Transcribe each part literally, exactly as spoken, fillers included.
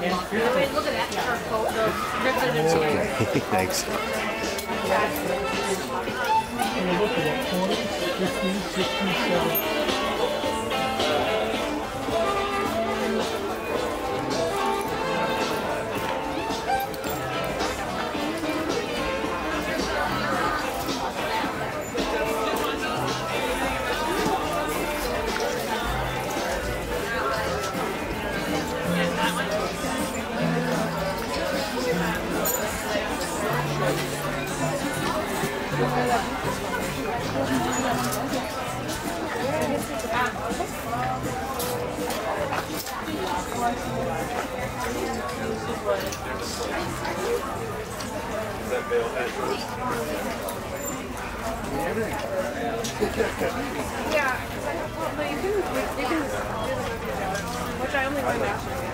Look at that charcoal, the riveted chair. Thanks. And look at that, twenty, fifteen, sixteen, seventeen. Yeah, but you can, you can, which I only went last year.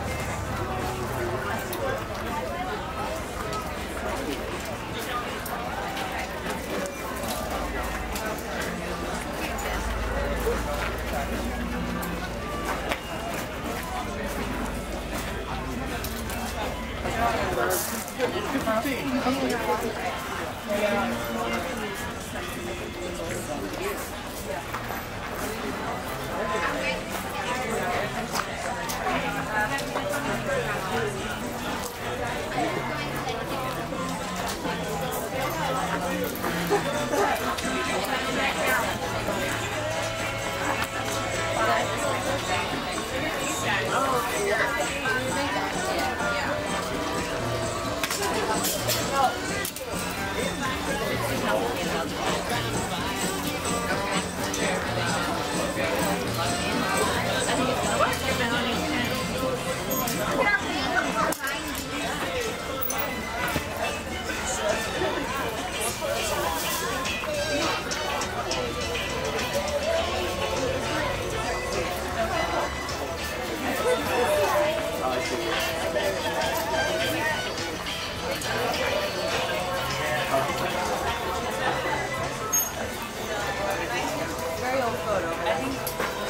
Very old photo, but I think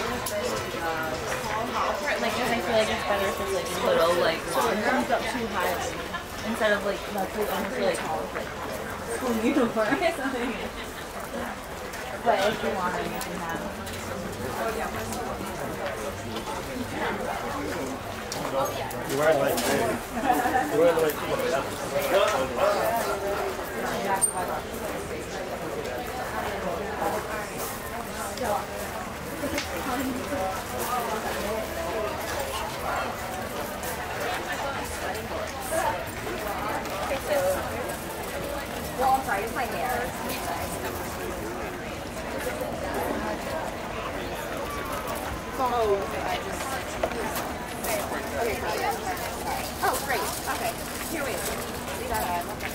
like I feel like it's better if it's like little like so it comes up too high instead of like that's like almost really tall like school uniform or something. But if you want it, you can have. You wear like you wear like Well, I'm sorry, it's my hair. Oh, okay. I just